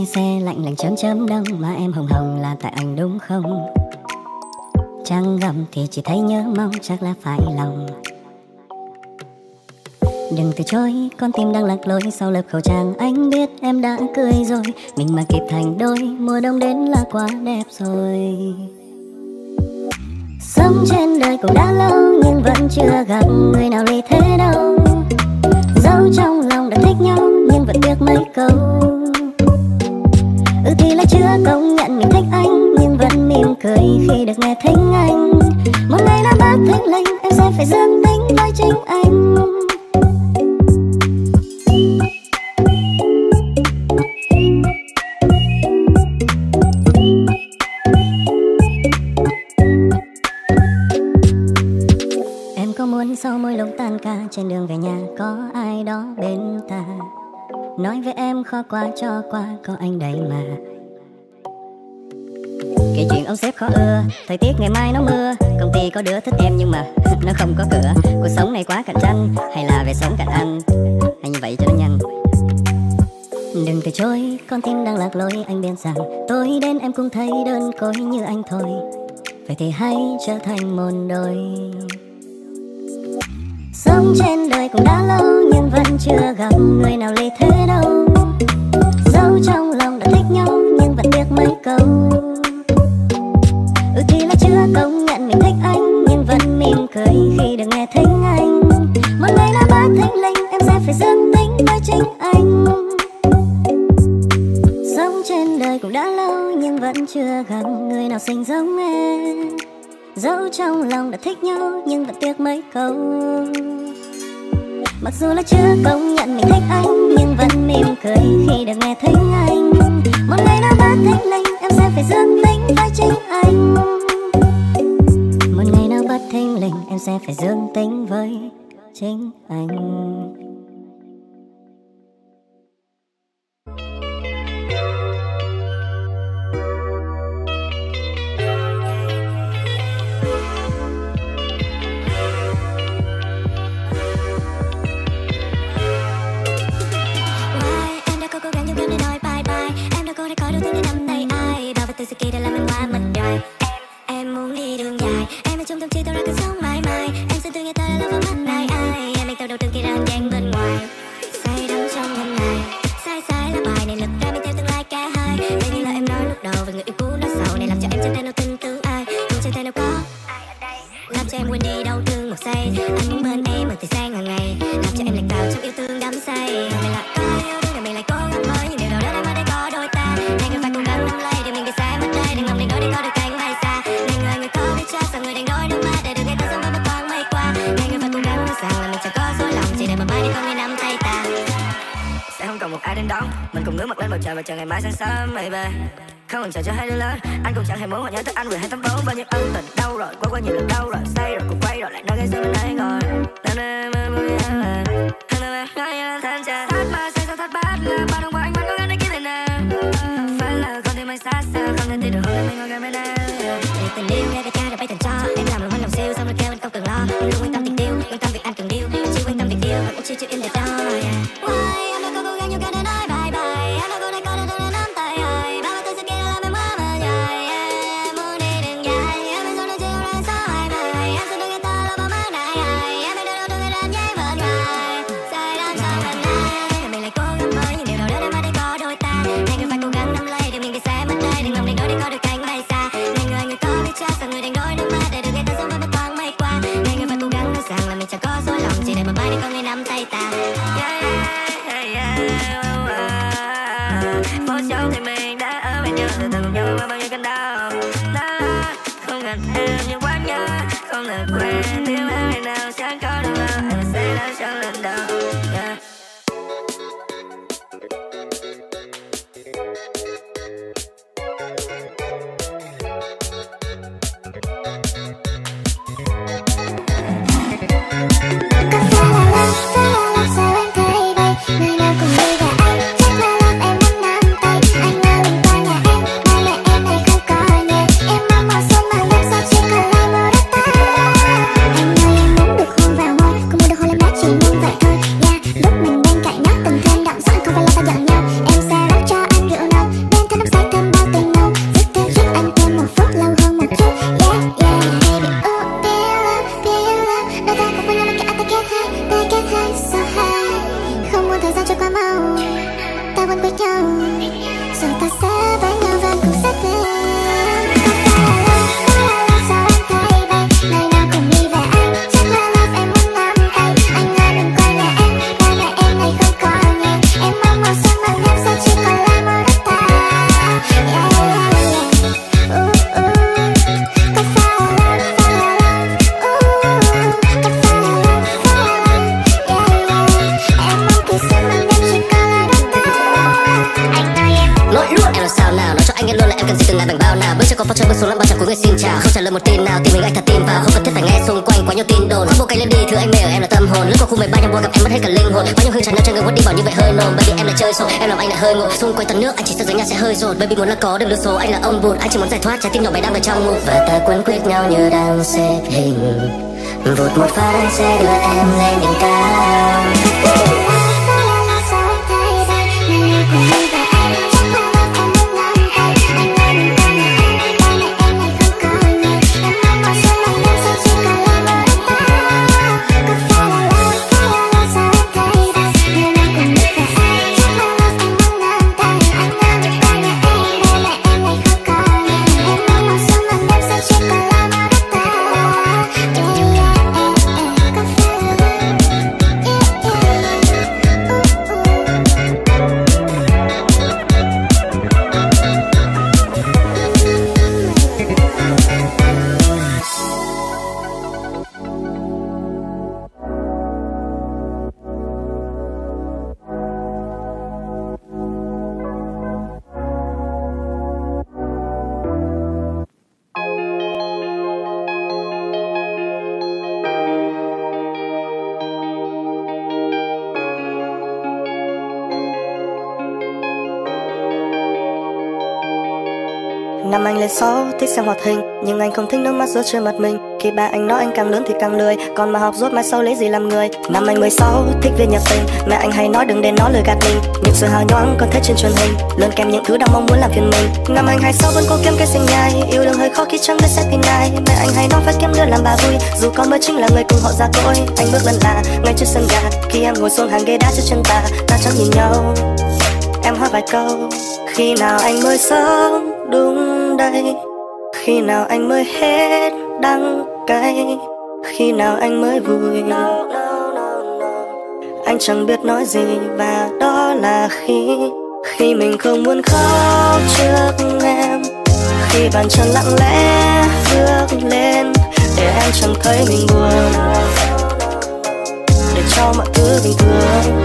xe lạnh lạnh chớm chớm đông, mà em hồng hồng là tại anh đúng không? Trăng gầm thì chỉ thấy nhớ mong, chắc là phải lòng. Đừng từ chối, con tim đang lạc lối sau lớp khẩu trang. Anh biết em đã cười rồi, mình mà kịp thành đôi, mùa đông đến là quá đẹp rồi. Sống trên đời cũng đã lâu, nhưng vẫn chưa gặp người nào lý thế đâu. Dẫu trong lòng đã thích nhau, nhưng vẫn tiếc mấy câu. Thì là chưa công nhận mình thích anh, nhưng vẫn mỉm cười khi được nghe thính anh. Một ngày nào bất thình lình, em sẽ phải dương tính với chính anh. Em có muốn sau mỗi lúc tan ca trên đường về nhà có ai đó bên ta, nói với em khó quá cho qua, có anh đây mà. Kể chuyện ông sếp khó ưa, thời tiết ngày mai nó mưa, công ty có đứa thích em nhưng mà nó không có cửa. Cuộc sống này quá cạnh tranh, hay là về sống cạnh anh, hay như vậy cho nó nhanh. Đừng từ chối, con tim đang lạc lối, anh biết rằng tối đến em cũng thấy đơn côi như anh thôi. Vậy thì hãy trở thành một đôi. Sống trên đời cũng đã lâu, nhưng vẫn chưa gặp người nào lý thế đâu. Dẫu trong lòng đã thích nhau, nhưng vẫn tiếc mấy câu. Thì là chưa công nhận mình thích anh, nhưng vẫn mỉm cười khi được nghe thính anh. Một ngày nào bất thình lình, em sẽ phải dương tính với chính anh. Sống trên đời cũng đã lâu, nhưng vẫn chưa gặp người nào xinh giống em. Dẫu trong lòng đã thích nhau, nhưng vẫn tiếc mấy câu. Mặc dù là chưa công nhận mình thích anh, nhưng vẫn mỉm cười khi được nghe thính anh. Một ngày nào bất thình lình, em sẽ phải dương tính với chính anh. Một ngày nào bất thình lình, em sẽ phải dương tính với chính anh. Từ sự kia đã làm anh qua mặt đời. Em muốn đi đường dài, em ở trong tâm trí tôi ra cơn sóng mãi mãi. Em xin từ nghe ta là vào mắt này ai. Em đang tao đầu từng khi đang gian bên ngoài. Say đắm trong hôm nay, sai sai là bài này lực ra mình theo tương lai cả hai. Đây như là em nói lúc đầu về người yêu cũ nói sau này, làm cho em chẳng thể nào tin tưởng ai, nhưng chẳng thể nào có làm cho em quên đi đau thương một giây. Anh muốn bên em ở thời gian hàng ngày, làm cho em lạc vào trong yêu thương đắm say. Mình là có yêu đương rồi mình lại cố gắng mới, nhưng điều đó đã mới để có đôi ta. Hai người phải cố gắng nắm lấy điều mình gây xa mất đây, đừng lòng để nói để có được cánh bay xa. Ngày người có biết chắc sao người đang đôi đôi mắt để được nghe ta sống với thoáng mây qua. Hai người phải cố gắng nói rằng là mình chẳng có dối lòng, chỉ để mà mai đi có ngày nắm tay ta. Sẽ không còn một ai đến đón, mình cùng ngước mặt lên bầu trời và chờ ngày mai sáng sớm baby. Không còn chờ cho hai đứa lớn, anh cũng chẳng hề muốn họ nhớ tới anh vì 284. Bao nhiêu ân tình đâu rồi, qua nhiều lần đâu rồi, say rồi cũng quay rồi lại nói cái sao bên đây ngồi. Thắt ba say sao thắt bát là bao đồng của anh vẫn có gắn đến kia thế nào. Phải là con tim anh xa xa, không thể tin được hơn mình ngồi gần bên em. Để tình yêu nghe cái ca đã bay thành cho em làm lòng hoang lòng siêu, xong rồi kêu anh không cần lo. Anh luôn quan tâm tình yêu, quan tâm việc anh cần điêu, anh chỉ quan tâm việc yêu và cũng chưa in để đó. Why em đã có cố gắng nhiều cái để nói bye bye, em đã cố này có được tôi nắm tay ai. Bao từ sự kia đã làm em quá mơ dài. Em muốn đi đường dài, em biết rồi nó chiều ra sao ai mày. Em sẽ đừng nghe ta là bao mắt này ai. Em biết đâu tôi đang nhảy bên ngoài. Say đắm trong lần này, mình lại cố gắng mới, nhưng điều đó đã mới để có đôi ta. Hai người phải cố gắng nắm lấy điều mình gây xa mất đây, đừng lòng để nói để có được cánh bay xa. Người có biết chắc sao người đang đôi đôi mắt để được nghe ta sống với thoáng mây qua. Hai người phải cố gắng nói rằng là mình chẳng có dối lòng, chỉ để mà mai đi có ngày nắm tay ta. Phố sống thì mình đã ở bên nhau, từ từ cùng nhau qua bao nhiêu cơn đau. Không cần em nhưng quá nhớ, không thể quên tiếng nói ngày nào chẳng có được đâu. Em sẽ đã trong lần đầu. Lúc luôn là em cần gì từ ngàn bảnh bao nào. Bước chân có Porsche bước xuống làm bao chẳng có người xin chào. Không trả lời một tin nào tìm mình anh thật tin vào. Không cần thiết phải nghe xung quanh quá nhiều tin đồn. Không bộ cánh lên đi thứ anh mê ở em là tâm hồn. Lướt qua khu 13 em qua gặp em mất hết cả linh hồn. Có nhiều hương tràn ngập trên người đi bảo như vậy hơi nồn. Baby em lại chơi xô em làm anh lại hơi ngộ. Xung quanh tận nước anh chỉ sợ dưới nhà sẽ hơi dồn. Baby muốn là có đường lưu số anh là ông bụt. Anh chỉ muốn giải thoát trái tim nhỏ bé đang ở trong ngục. Và ta quấn quýt nhau như đang xếp hình. Vụt một phát anh sẽ đưa em lên đỉnh cao. Năm anh lên 6 thích xem hoạt hình, nhưng anh không thích nước mắt rớt trên mặt mình. Khi ba anh nói anh càng lớn thì càng lười, còn mà học rốt mai sau lấy gì làm người. Năm anh 16 thích viết nhật tình, mẹ anh hay nói đừng để nó lừa gạt mình. Những sự hào nhoáng còn thấy trên truyền hình, lớn kèm những thứ đang mong muốn làm phiền mình. Năm anh 26 vẫn cố kiếm cái sinh nhai, yêu đương hơi khó khi chẳng biết sẽ tin ai. Mẹ anh hay nói phải kiếm đứa làm bà vui, dù con mới chính là người cùng họ ra cõi. Anh bước lần lạ ngay trước sân gà, khi em ngồi xuống hàng ghế đá trước chân ta chẳng nhìn nhau. Em hỏi vài câu, khi nào anh mới sống đúng đây, khi nào anh mới hết đắng cay, khi nào anh mới vui. Anh chẳng biết nói gì và đó là khi mình không muốn khóc trước em, khi bàn chân lặng lẽ bước lên để em chẳng thấy mình buồn, để cho mọi thứ bình thường.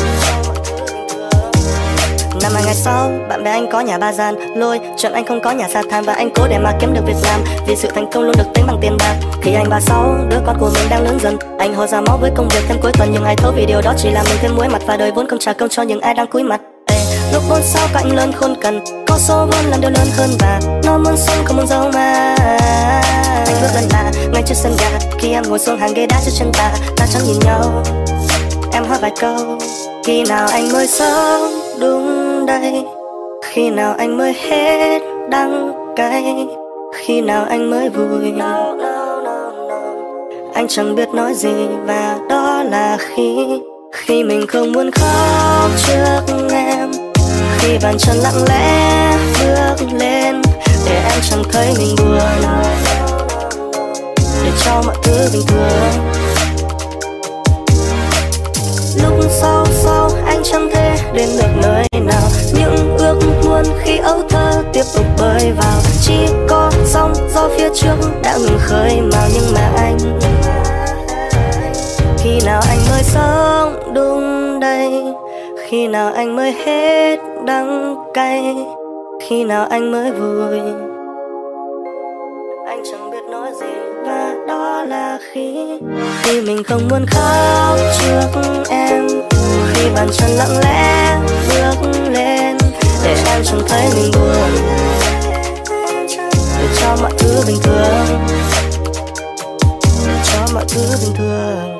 Năm 2026, bạn bè anh có nhà ba gian lôi, chuyện anh không có nhà xa than và anh cố để mà kiếm được việc làm, vì sự thành công luôn được tính bằng tiền bạc. Khi anh 36, đứa con của mình đang lớn dần, anh hồ ra máu với công việc thêm cuối tuần, nhưng ai thấu vì điều đó chỉ làm mình thêm muối mặt và đời vốn không trả công cho những ai đang cúi mặt. Lúc 46 cạnh lớn khôn cần, có số vốn làm điều lớn hơn và nó muốn sống không muốn giàu mà. Anh bước lần lạ ngay trước sân gà, khi em ngồi xuống hàng ghế đá trước chân ta chẳng nhìn nhau. Em hỏi vài câu, khi nào anh mới sống đúng đây, khi nào anh mới hết đắng cay, khi nào anh mới vui. Anh chẳng biết nói gì và đó là khi mình không muốn khóc trước em, khi bàn chân lặng lẽ bước lên để em chẳng thấy mình buồn, để cho mọi thứ bình thường. Lúc sau anh chẳng thể đến được nơi nào, những ước muốn khi ấu thơ tiếp tục bơi vào, chỉ có sóng gió phía trước đã ngừng khơi mào. Nhưng mà anh, khi nào anh mới sống đúng đây, khi nào anh mới hết đắng cay, khi nào anh mới vui. Anh chẳng biết nói gì và đó là khi mình không muốn khóc trước em, khi bàn chân lặng lẽ bước lên để em chẳng thấy mình buồn, để cho mọi thứ bình thường, để cho mọi thứ bình thường.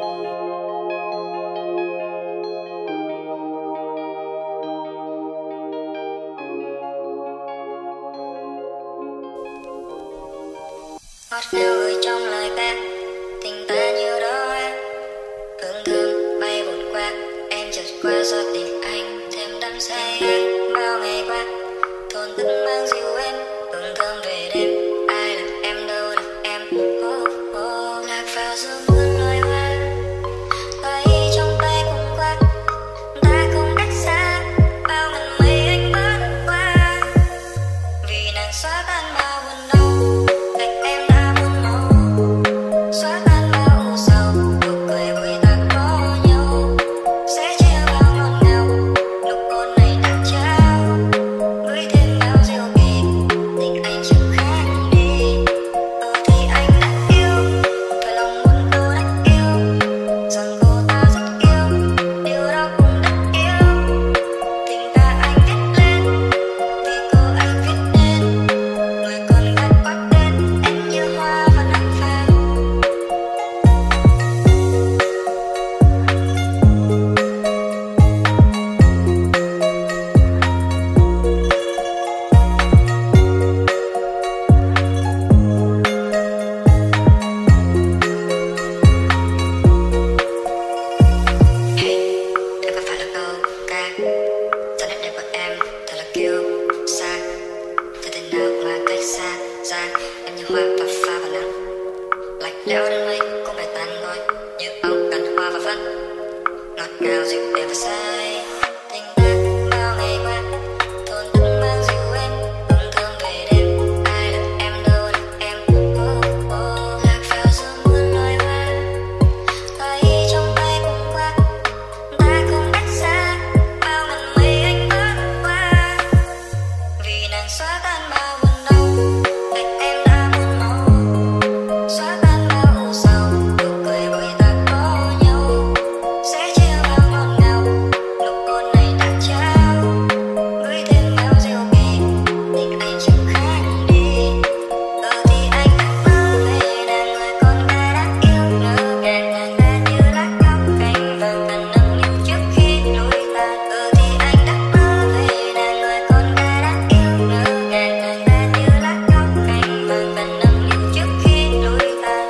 Ngọt ngào gửi trong lời ca, tình ta như đó em hương thơm bay vụt qua, em chợt qua do tình anh thêm đắm say. Bao ngày qua thôn thức mang dịu em hương thơm về đêm, ai làm em đâu được em lạc vào giữa muôn loài hoa, tay trong tay cùng qua, ta không cách xa bao ngàn mây anh vẫn qua, vì nàng xóa tan bao buồn đau. Em đã muốn mau xóa tan bao ưu sầu, nụ cười vui ta có nhau sẽ chia bao ngọt ngào. Nụ hôn này đã trao gửi thêm bao diệu kỳ, tình mà cách xa ra. Em như hoa và pha vào nắng, lạnh lẽo đến mấy cũng phải tan thôi, như ong cần hoa và phân, ngọt ngào dịu êm và say. Tình ta bao ngày qua thôn thức mang dịu em, thương thương về đêm. Ai là em đâu là em, lạc vào giữa muôn loài hoa, tay trong tay cùng qua, ta không cách xa bao ngàn mây anh bước qua. Vì nàng xóa tan bao buồn đau, cách em đã muôn màu, xóa tan bao ưu sầu, nụ cười vui ta có nhau, sẽ chia bao ngọt ngào. Nụ hôn này đã trao, gửi thêm bao diệu kỳ, tình anh chẳng khác đi. Thì anh đã mơ về nàng người con gái đã yêu ngờ, nàng ta như lá cóc cành vàng cần nâng niu trước khi lùi tàn. Thì anh đã mơ về nàng người con gái đã yêu ngờ, nàng ta như lá cóc cành vàng cần nâng niu trước khi lùi tàn.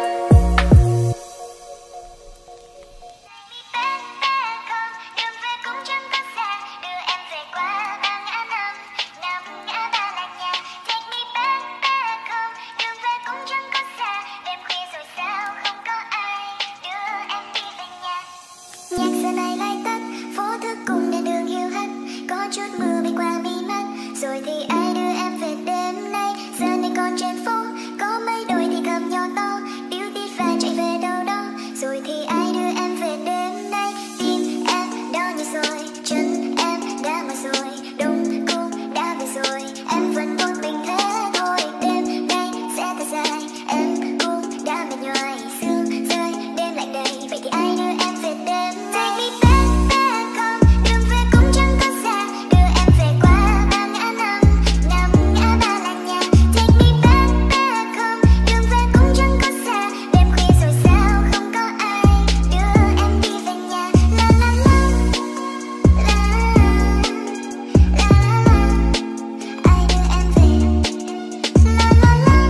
Đường về cũng chẳng có xa, đưa em về qua ba ngã năm, năm ngã ba là nhà. Take me back, back home. Đường về cũng chẳng có xa, đêm khuya rồi sao không có ai đưa em đi về nhà. Nhạc giờ này lại tắt, phố thức cùng đèn đường hiu hắt, có chút mưa bay qua mi mắt, rồi thì ai đưa em về đêm nay. Giờ này còn trên phố, có mấy đôi thì cầm nhau to, điếu tít và chạy về đâu đó, rồi thì ai đưa em về đêm nay. Tim em đau như rồi, chân em đã mỏi rồi, đông cũng đã về rồi, em vẫn một mình thế thôi. Đêm nay sẽ thật dài, em cũng đã mệt nhoài, sương rơi đêm lạnh đầy, vậy thì ai đưa em về đêm nay. Take me back, back home. Đường về cũng chẳng có xa, đưa em về qua ba ngã năm, năm ngã ba là nhà. Take me back, back home. Đường về cũng chẳng có xa, đêm khuya rồi sao không có ai đưa em đi về nhà. La la la, la la la, ai đưa em về. La la la, la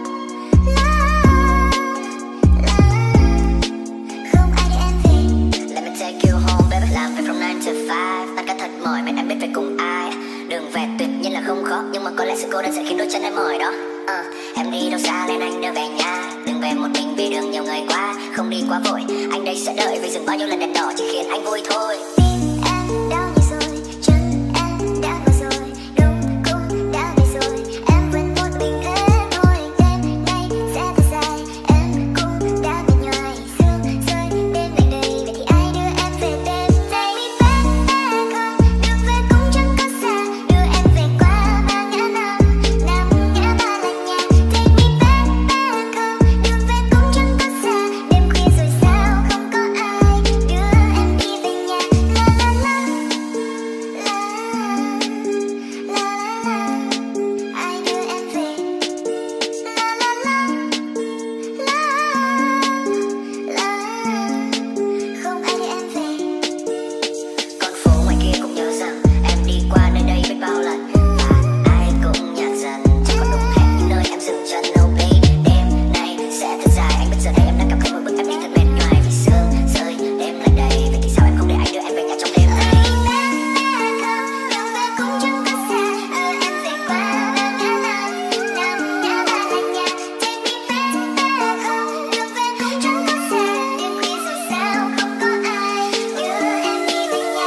la, không ai đưa em về. Let me take you home, baby. Làm việc from 9 to 5, tan ca thật mỏi, mà em biết phải cùng ai. Đường về tuyệt nhiên là không khó, nhưng mà có lẽ sự cô đơn sẽ khiến đôi chân em mỏi đó. Em đi đâu xa nên anh đưa về nhà, đừng về một mình vì đường nhiều người qua. Không đi quá vội, anh đây sẽ đợi, vì dừng bao nhiêu lần đèn đỏ chỉ khiến anh vui thôi. Tim em đau như rồi, chân em đã mỏi rồi, đông cũng đã về rồi, em vẫn một mình thế thôi. Đêm nay sẽ thật dài, em cũng đã mệt nhoài, sương rơi đêm lạnh đầy, vậy thì ai đưa em về đêm nay. Take me back, back home. Đường về cũng chẳng có xa, đưa em về qua ba ngã năm, năm ngã ba là nhà. Take me back, back home. Đường về cũng chẳng có xa, đêm khuya rồi sao không có ai đưa em đi về nhà. La la la, la la la, ai đưa em về. La la la, la la, không ai đưa em về. Con phố ngoài kia cũng nhớ rằng em đi qua nơi đây biết bao lần, và ai cũng nhạt dần, chẳng còn đúng hẹn những nơi em dừng chân. No babe, đêm nay sẽ thật dài, anh biết giờ đây em đang cảm thấy một bức em đi thật mệt nhoài, vì sương rơi đêm lạnh đầy, vậy thì sao em không để anh đưa em về nhà trong đêm nay. Đường về cũng chẳng có xa, đưa em về qua ba ngã năm, năm ngã ba là nhà. Take me back, back home. Đường về cũng chẳng có xa, đêm khuya rồi sao không có ai đưa em đi về nhà.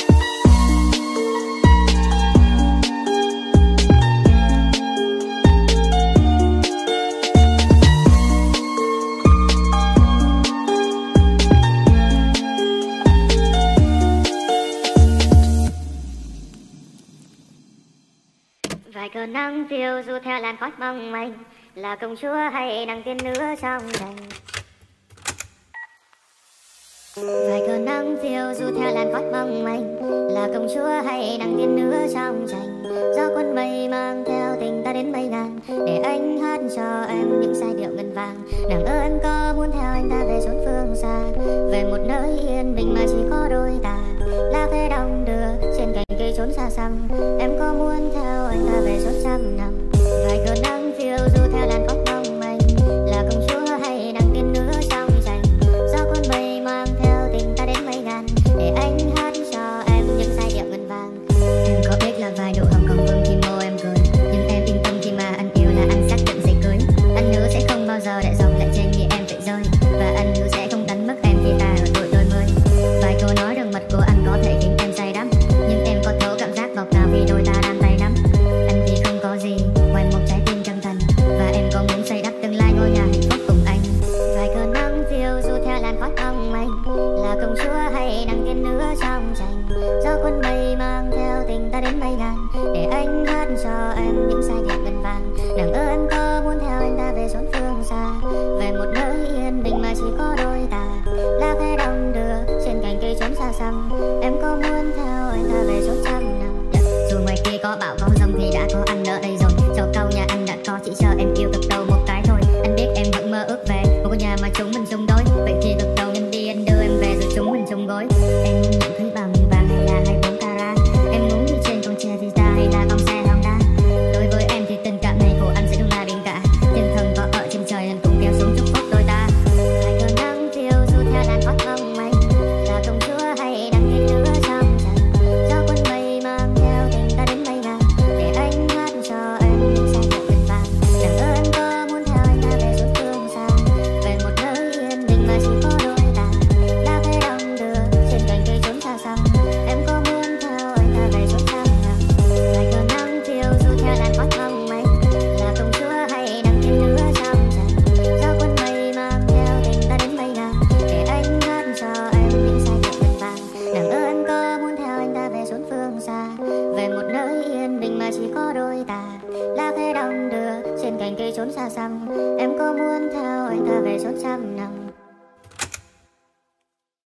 Vài cơn nắng phiêu du theo làn khói mong manh, là công chúa hay nàng tiên nữ trong tranh. Vài cơn nắng phiêu du theo làn khói mong manh, là công chúa hay nàng tiên nữ trong tranh. Gió cuốn mây mang theo tình ta đến mây ngàn, để anh hát cho em những giai điệu ngân vang. Nàng ơi em có muốn theo anh ta về chốn phương xa, về một nơi yên bình mà chỉ có đôi ta. Lá khẽ đong đưa trên cành cây trốn xa xăm, em có muốn theo anh ta về chốn trăm năm. Vài cơn nắng phiêu du theo làn khói mong manh, là công chúa hay nàng tiên nữ trong tranh. Gió cuốn mây mang theo tình ta đến mây ngàn, để anh hát cho em những giai điệu ngân vàng. Em có biết là vài độ hồng còn vương khi môi em cười, nhưng em yên tâm khi mà anh chốn xa xăm. Em có muốn theo anh ta về chốn trăm năm,